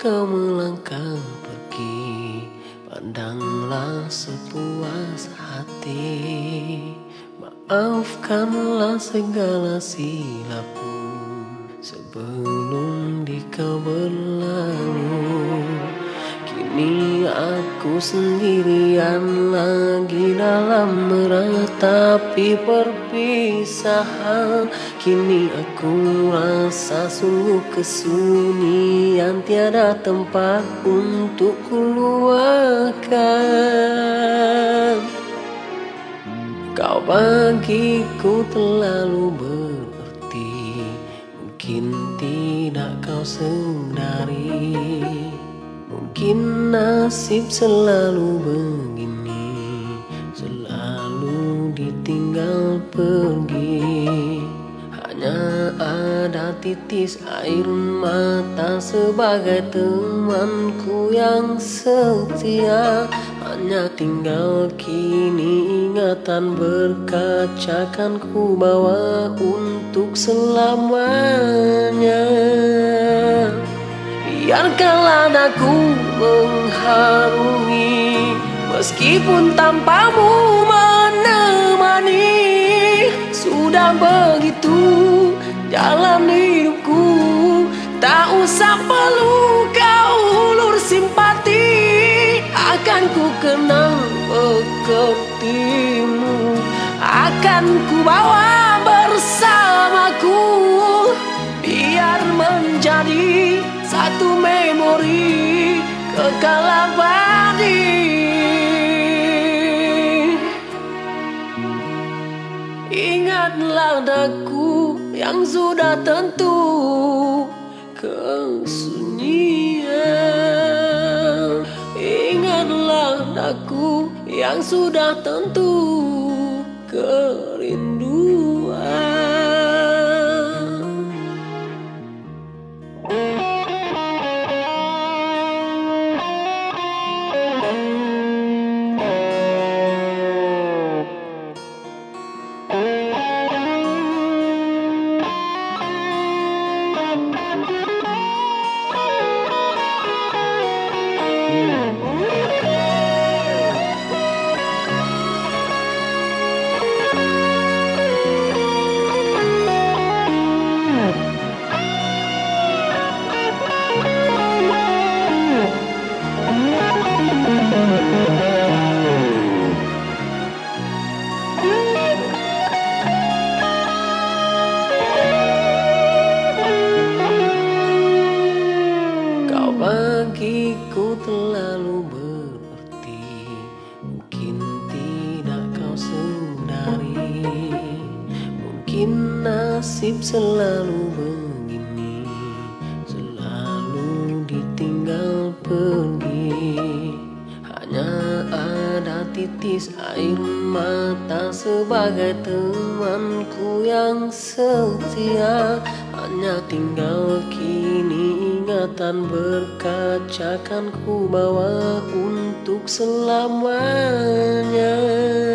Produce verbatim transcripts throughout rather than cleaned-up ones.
kau melangkah pergi, pandanglah sepuas hati. Maafkanlah segala silapku sebelum dikau berlalu. Kini aku sendirian lagi dalam meratapi perpisahan. Kini aku rasa sungguh kesunyian, tiada tempat untuk kuluahkan. Kau bagiku terlalu berarti, mungkin tidak kau sadari. Mungkin nasib selalu begini, selalu ditinggal pergi. Hanya ada titis air mata sebagai temanku yang setia. Hanya tinggal kini ingatan berkaca, kan ku bawa untuk selamanya. Biarkanlah daku mengharungi, meskipun tanpamu menemani. Sudah begitu jalan hidupku, tak usah perlu kau ulur simpati. Akan ku kenang pekertimu, akan ku bawa bersamaku, biar menjadi satu memori kekal abadi. Ingatlah daku yang sudah tentu kesunyian. Ingatlah daku yang sudah tentu kerinduan. Bagiku terlalu berarti, mungkin tidak kau sadari. Mungkin nasib selalu begini, selalu ditinggal pergi. Hanya ada titis air mata sebagai temanku yang setia. Hanya tinggal kini ingatan berkaca, kan ku bawa untuk selamanya.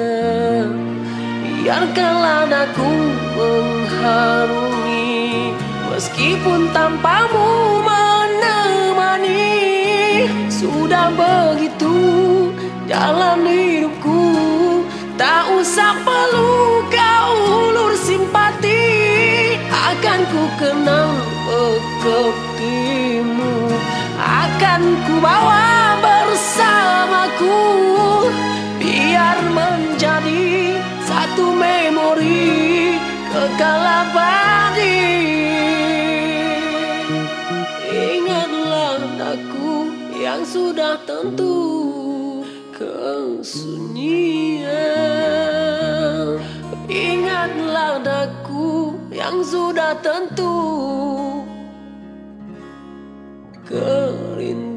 Biarkanlah daku mengharungi, meskipun tanpamu menemani. Sudah begitu jalan hidupku, tak usah perlu kau ulur simpati. Akan ku kenang pekertimu, akan ku bawa bersamaku, biar menjadi satu memori kekal abadi. Ingatlah daku yang sudah tentu kesunyian. Ingatlah daku yang sudah tentu kerinduan.